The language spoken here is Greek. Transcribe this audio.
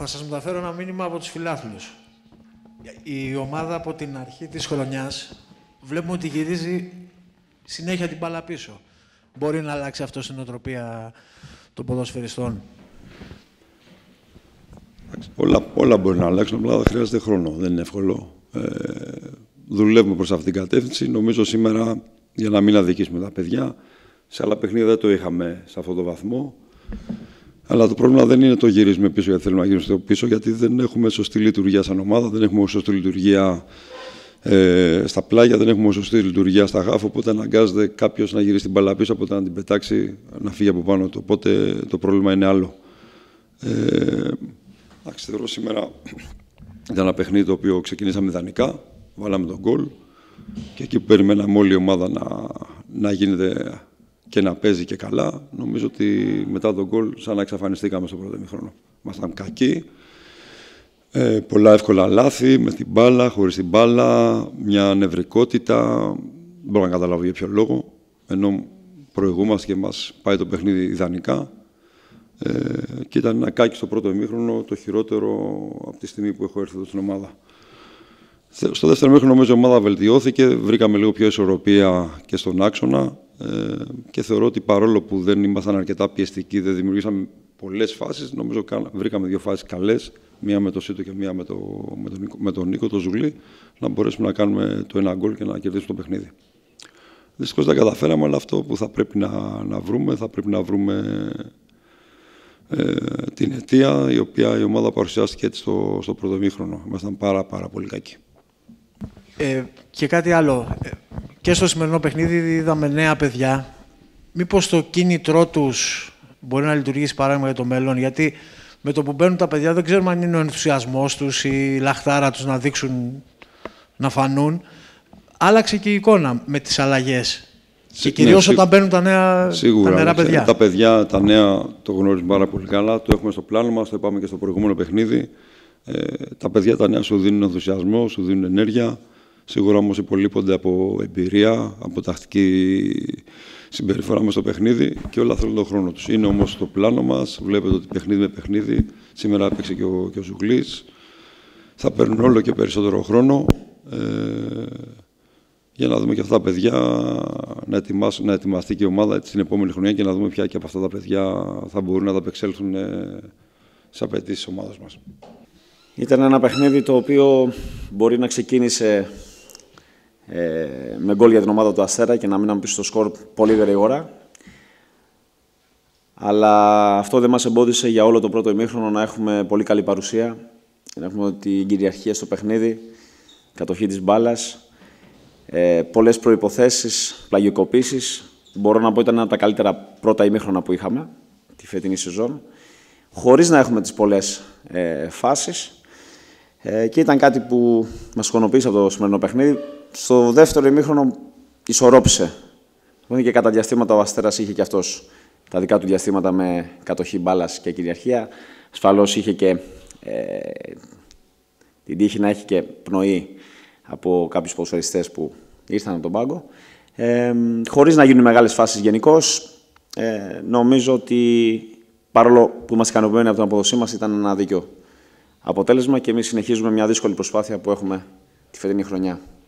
Θα σας μεταφέρω ένα μήνυμα από τους φιλάθλους. Η ομάδα από την αρχή της χρονιάς βλέπουμε ότι γυρίζει συνέχεια την μπάλα πίσω. Μπορεί να αλλάξει αυτό στην νοοτροπία των ποδοσφαιριστών? Όλα μπορεί να αλλάξουν, απλά δεν χρειάζεται χρόνο. Δεν είναι εύκολο. Δουλεύουμε προς αυτήν την κατεύθυνση. Νομίζω σήμερα, για να μην αδικήσουμε τα παιδιά, σε άλλα παιχνίδια δεν το είχαμε σε αυτό το βαθμό. Αλλά το πρόβλημα δεν είναι το γυρίσουμε πίσω γιατί θέλουμε να γυρίσουμε πίσω, γιατί δεν έχουμε σωστή λειτουργία σαν ομάδα, δεν έχουμε σωστή λειτουργία στα πλάγια, δεν έχουμε σωστή λειτουργία στα γάφη. Οπότε αναγκάζεται κάποιο να γυρίσει την μπάλα πίσω, οπότε να την πετάξει, να φύγει από πάνω του. Οπότε το πρόβλημα είναι άλλο. Θεωρώ σήμερα ήταν ένα παιχνίδι το οποίο ξεκινήσαμε ιδανικά, βάλαμε τον γκολ και εκεί που περιμέναμε όλη η ομάδα να γίνεται και να παίζει και καλά, νομίζω ότι μετά τον γκολ σαν να εξαφανιστήκαμε στο πρώτο ημίχρονο. Ήμασταν κακοί, πολλά εύκολα λάθη, με την μπάλα, χωρίς την μπάλα, μια νευρικότητα, δεν μπορώ να καταλάβω για ποιο λόγο, ενώ προηγούμαστε και μας πάει το παιχνίδι ιδανικά. Και ήταν ένα κάκι στο πρώτο ημίχρονο, το χειρότερο από τη στιγμή που έχω έρθει εδώ στην ομάδα. Στο δεύτερο ημίχρονο νομίζω η ομάδα βελτιώθηκε, βρήκαμε λίγο πιο ισορροπία και στον άξονα και θεωρώ ότι παρόλο που δεν ήμασταν αρκετά πιεστικοί, δεν δημιουργήσαμε πολλές φάσεις, νομίζω βρήκαμε δύο φάσεις καλές, μία με τον Σίτο και μία με τον Νίκο, τον Ζουλή, να μπορέσουμε να κάνουμε το ένα γκολ και να κερδίσουμε το παιχνίδι. Δυστυχώς δεν καταφέραμε, αλλά αυτό που θα πρέπει να βρούμε, την αιτία η οποία η ομάδα παρουσιάστηκε έτσι στο πρώτο ημίχρονο. Ήμασταν πάρα πολύ κακοί. Και κάτι άλλο. Και στο σημερινό παιχνίδι είδαμε νέα παιδιά. Μήπως το κίνητρό τους μπορεί να λειτουργήσει παράδειγμα για το μέλλον? Γιατί με το που μπαίνουν τα παιδιά δεν ξέρουμε αν είναι ο ενθουσιασμός τους ή η λαχτάρα τους να δείξουν, να φανούν. Άλλαξε και η εικόνα με τις αλλαγές. Και κυρίως όταν μπαίνουν τα νέα παιδιά. Τα παιδιά, τα νέα, το γνωρίζουν πάρα πολύ καλά. Το έχουμε στο πλάνο μας, το είπαμε και στο προηγούμενο παιχνίδι. Τα παιδιά τα νέα σου δίνουν ενθουσιασμό, σου δίνουν ενέργεια. Σίγουρα όμως υπολείπονται από εμπειρία, από τακτική συμπεριφορά μες στο παιχνίδι και όλα θέλουν τον χρόνο τους. Είναι όμως στο πλάνο μας, βλέπετε ότι παιχνίδι με παιχνίδι. Σήμερα έπαιξε και ο Ζουγλής. Θα παίρνουν όλο και περισσότερο χρόνο. Για να δούμε και αυτά τα παιδιά, να ετοιμαστεί και η ομάδα την επόμενη χρονιά και να δούμε ποια και από αυτά τα παιδιά θα μπορούν να ανταπεξέλθουν στις απαιτήσεις της ομάδας μας. Ήταν ένα παιχνίδι το οποίο μπορεί να ξεκίνησε με γκολ για την ομάδα του Αστέρα και να μείναμε πίσω στο σκορ πολύ γρήγορα. Αλλά αυτό δεν μας εμπόδισε για όλο το πρώτο ημίχρονο να έχουμε πολύ καλή παρουσία, να έχουμε την κυριαρχία στο παιχνίδι, κατοχή της μπάλας. Πολλές προϋποθέσεις, πλαγιοκοπήσεις. Μπορώ να πω ήταν ένα από τα καλύτερα πρώτα ημίχρονα που είχαμε τη φετινή σεζόν, χωρίς να έχουμε τις πολλές φάσεις. Και ήταν κάτι που μας ικανοποίησε από το σημερινό παιχνίδι. Στο δεύτερο ημίχρονο ισορρόπησε. Και κατά διαστήματα ο Αστέρας είχε και αυτός τα δικά του διαστήματα με κατοχή μπάλας και κυριαρχία. Ασφαλώς είχε και την τύχη να έχει και πνοή από κάποιους ποδοσφαιριστές που ήρθαν από τον πάγκο. Χωρίς να γίνουν μεγάλες φάσεις γενικώς, νομίζω ότι παρόλο που είμαστε ικανοποιημένοι από την αποδοσή μας, ήταν ένα δίκαιο αποτέλεσμα και εμείς συνεχίζουμε μια δύσκολη προσπάθεια που έχουμε τη φετινή χρονιά.